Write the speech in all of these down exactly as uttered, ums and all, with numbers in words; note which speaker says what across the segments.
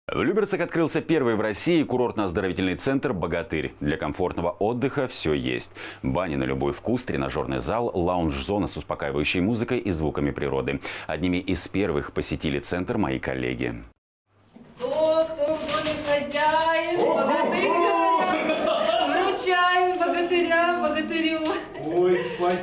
Speaker 1: В Люберцах открылся первый в России курортно-оздоровительный центр «Богатырь». Для комфортного отдыха все есть. Бани на любой вкус, тренажерный зал, лаунж-зона с успокаивающей музыкой и звуками природы. Одними из первых посетили центр мои коллеги.
Speaker 2: Кто, кто в доме хозяин, богатырь, вручаем богатыря, богатырю.
Speaker 3: Ой,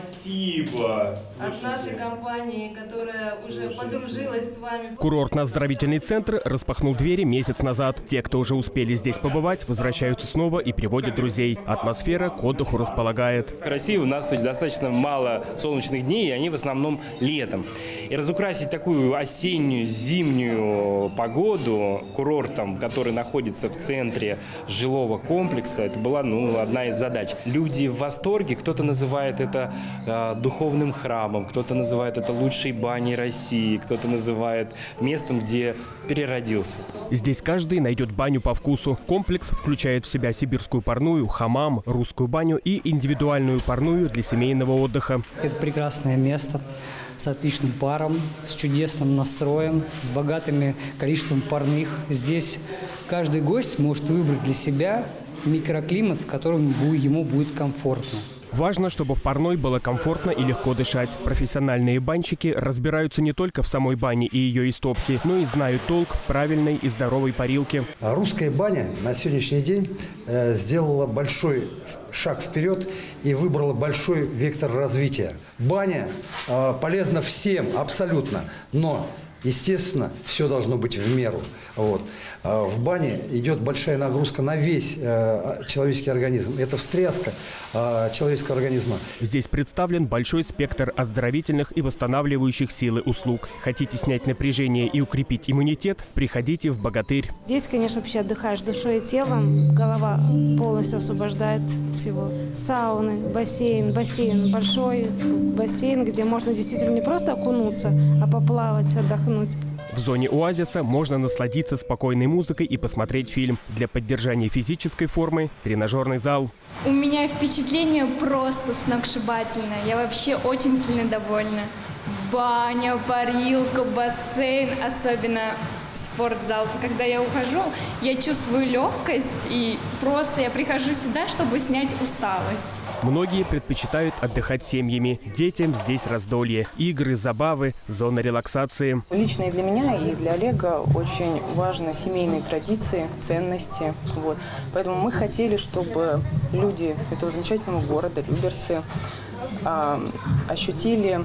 Speaker 3: спасибо.
Speaker 2: От нашей компании, которая уже подружилась с вами.
Speaker 4: Курортно-оздоровительный центр распахнул двери месяц назад. Те, кто уже успели здесь побывать, возвращаются снова и приводят друзей. Атмосфера к отдыху располагает.
Speaker 3: В России у нас достаточно мало солнечных дней, и они в основном летом. И разукрасить такую осеннюю, зимнюю погоду курортом, который находится в центре жилого комплекса, это была ну, одна из задач. Люди в восторге, кто-то называет это э, духовным храмом, кто-то называет это лучшей баней России, кто-то называет местом, где переродился.
Speaker 4: Здесь каждый найдет баню по вкусу. Комплекс включает в себя сибирскую парную, хамам, русскую баню и индивидуальную парную для семейного отдыха.
Speaker 5: Это прекрасное место с отличным паром, с чудесным настроем, с богатым количеством парных. Здесь каждый гость может выбрать для себя микроклимат, в котором ему будет комфортно.
Speaker 4: Важно, чтобы в парной было комфортно и легко дышать. Профессиональные банщики разбираются не только в самой бане и ее истопке, но и знают толк в правильной и здоровой парилке.
Speaker 6: Русская баня на сегодняшний день э, сделала большой шаг вперед и выбрала большой вектор развития. Баня э, полезна всем абсолютно, но естественно, все должно быть в меру. Вот. В бане идет большая нагрузка на весь э, человеческий организм. Это встряска э, человеческого организма.
Speaker 4: Здесь представлен большой спектр оздоровительных и восстанавливающих силы услуг. Хотите снять напряжение и укрепить иммунитет? Приходите в «Богатырь».
Speaker 7: Здесь, конечно, вообще отдыхаешь душой и телом. Голова полностью освобождает от всего. Сауны, бассейн, бассейн большой, бассейн, где можно действительно не просто окунуться, а поплавать, отдохнуть.
Speaker 4: В зоне оазиса можно насладиться спокойной музыкой и посмотреть фильм. Для поддержания физической формы – тренажерный зал.
Speaker 8: У меня впечатление просто сногсшибательное. Я вообще очень сильно довольна. Баня, парилка, бассейн, особенно спортзал. Когда я ухожу, я чувствую легкость, и просто я прихожу сюда, чтобы снять усталость.
Speaker 4: Многие предпочитают отдыхать семьями. Детям здесь раздолье. Игры, забавы, зона релаксации.
Speaker 9: Лично и для меня, и для Олега очень важны семейные традиции, ценности. Вот. Поэтому мы хотели, чтобы люди этого замечательного города, Люберцы, а, ощутили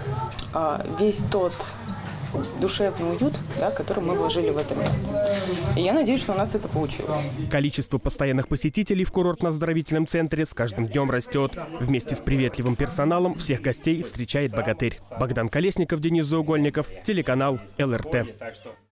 Speaker 9: а, весь тот душевный уют, да, который мы вложили в это место. И я надеюсь, что у нас это получилось.
Speaker 4: Количество постоянных посетителей в курортно-оздоровительном центре с каждым днем растет. Вместе с приветливым персоналом всех гостей встречает «Богатырь». Богдан Колесников, Денис Заугольников, телеканал эл эр тэ.